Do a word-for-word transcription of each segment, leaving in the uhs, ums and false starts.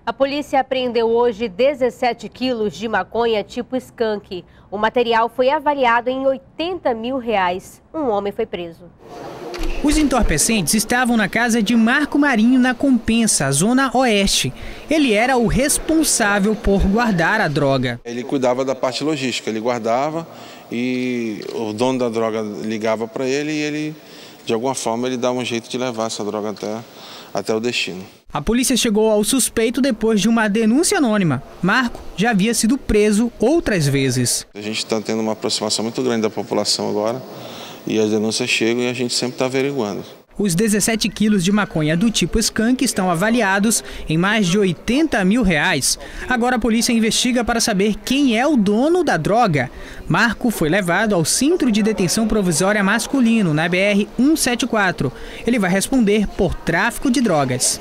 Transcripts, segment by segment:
A polícia apreendeu hoje dezessete quilos de maconha tipo skunk. O material foi avaliado em oitenta mil reais. Um homem foi preso. Os entorpecentes estavam na casa de Marco Marinho, na Compensa, zona oeste. Ele era o responsável por guardar a droga. Ele cuidava da parte logística, ele guardava e o dono da droga ligava para ele e ele, de alguma forma, ele dava um jeito de levar essa droga até, até o destino. A polícia chegou ao suspeito depois de uma denúncia anônima. Marco já havia sido preso outras vezes. A gente está tendo uma aproximação muito grande da população agora e as denúncias chegam e a gente sempre está averiguando. Os dezessete quilos de maconha do tipo skunk estão avaliados em mais de oitenta mil reais. Agora a polícia investiga para saber quem é o dono da droga. Marco foi levado ao Centro de Detenção Provisória Masculino, na B R cento e setenta e quatro. Ele vai responder por tráfico de drogas.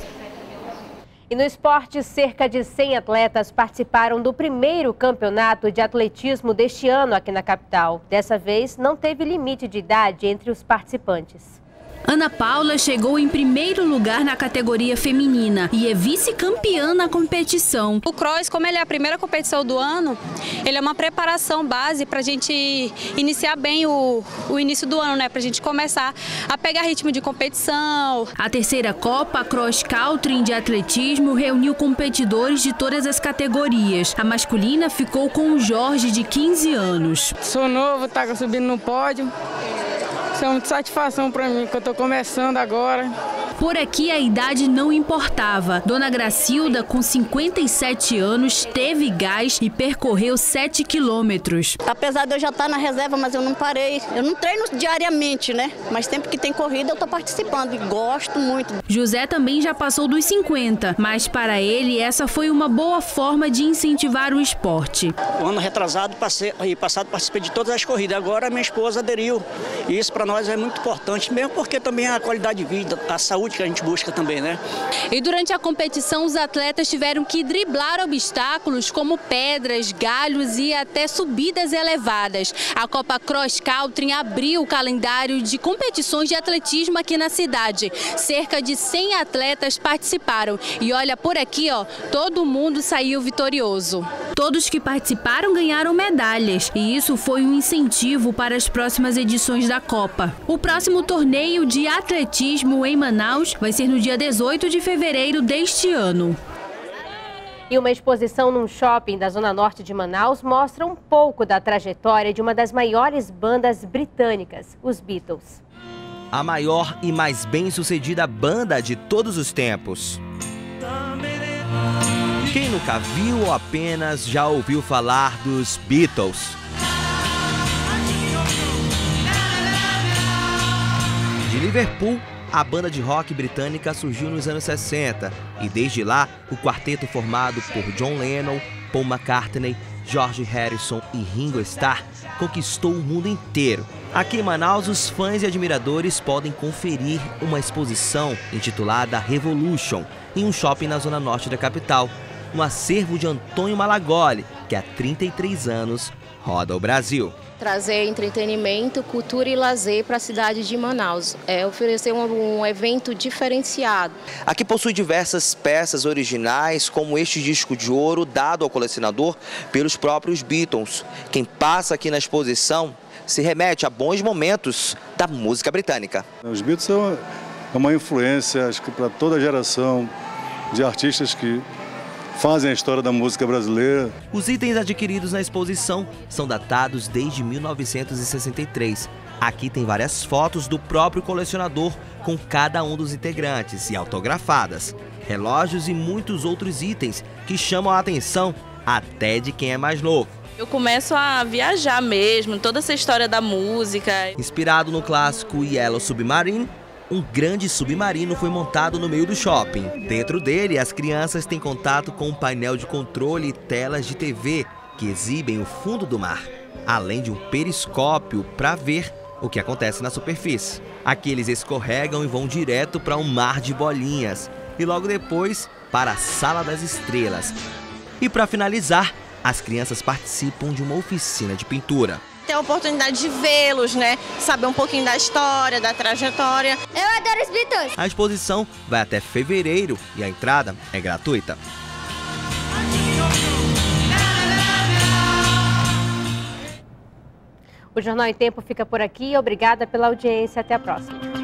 E no esporte, cerca de cem atletas participaram do primeiro campeonato de atletismo deste ano aqui na capital. Dessa vez, não teve limite de idade entre os participantes. Ana Paula chegou em primeiro lugar na categoria feminina e é vice-campeã na competição. O cross, como ele é a primeira competição do ano, ele é uma preparação base para a gente iniciar bem o, o início do ano, né? Para a gente começar a pegar ritmo de competição. A terceira Copa Cross Country de atletismo reuniu competidores de todas as categorias. A masculina ficou com o Jorge, de quinze anos. Sou novo, tá subindo no pódio. Isso é muita satisfação para mim, que eu estou começando agora. Por aqui a idade não importava. Dona Gracilda, com cinquenta e sete anos, teve gás e percorreu sete quilômetros. Apesar de eu já estar na reserva, mas eu não parei. Eu não treino diariamente, né? Mas sempre que tem corrida eu estou participando e gosto muito. José também já passou dos cinquenta, mas para ele essa foi uma boa forma de incentivar o esporte. O ano retrasado passei, e passado participei de todas as corridas. Agora minha esposa aderiu. E isso para nós é muito importante, mesmo porque também é a qualidade de vida, a saúde que a gente busca também, né? E durante a competição, os atletas tiveram que driblar obstáculos como pedras, galhos e até subidas elevadas. A Copa Cross Country abriu o calendário de competições de atletismo aqui na cidade. Cerca de cem atletas participaram. E olha, por aqui, ó, todo mundo saiu vitorioso. Todos que participaram ganharam medalhas. E isso foi um incentivo para as próximas edições da Copa. O próximo torneio de atletismo em Manaus vai ser no dia dezoito de fevereiro deste ano. E uma exposição num shopping da zona norte de Manaus mostra um pouco da trajetória de uma das maiores bandas britânicas, os Beatles. A maior e mais bem-sucedida banda de todos os tempos. Quem nunca viu ou apenas já ouviu falar dos Beatles? De Liverpool, a banda de rock britânica surgiu nos anos sessenta e desde lá o quarteto formado por John Lennon, Paul McCartney, George Harrison e Ringo Starr conquistou o mundo inteiro. Aqui em Manaus, os fãs e admiradores podem conferir uma exposição intitulada Revolution em um shopping na zona norte da capital, um acervo de Antônio Malagoli, que há trinta e três anos roda o Brasil. Trazer entretenimento, cultura e lazer para a cidade de Manaus. É oferecer um, um evento diferenciado. Aqui possui diversas peças originais, como este disco de ouro dado ao colecionador pelos próprios Beatles. Quem passa aqui na exposição se remete a bons momentos da música britânica. Os Beatles são uma influência, acho que para toda a geração de artistas que fazem a história da música brasileira. Os itens adquiridos na exposição são datados desde mil novecentos e sessenta e três. Aqui tem várias fotos do próprio colecionador com cada um dos integrantes e autografadas. Relógios e muitos outros itens que chamam a atenção até de quem é mais novo. Eu começo a viajar mesmo, toda essa história da música. Inspirado no clássico Yellow Submarine, um grande submarino foi montado no meio do shopping. Dentro dele, as crianças têm contato com um painel de controle e telas de T V que exibem o fundo do mar, além de um periscópio para ver o que acontece na superfície. Aqui eles escorregam e vão direto para um mar de bolinhas e logo depois para a Sala das Estrelas. E para finalizar, as crianças participam de uma oficina de pintura. Ter a oportunidade de vê-los, né? Saber um pouquinho da história, da trajetória. Eu adoro os Beatles! A exposição vai até fevereiro e a entrada é gratuita. O Jornal em Tempo fica por aqui. Obrigada pela audiência. Até a próxima.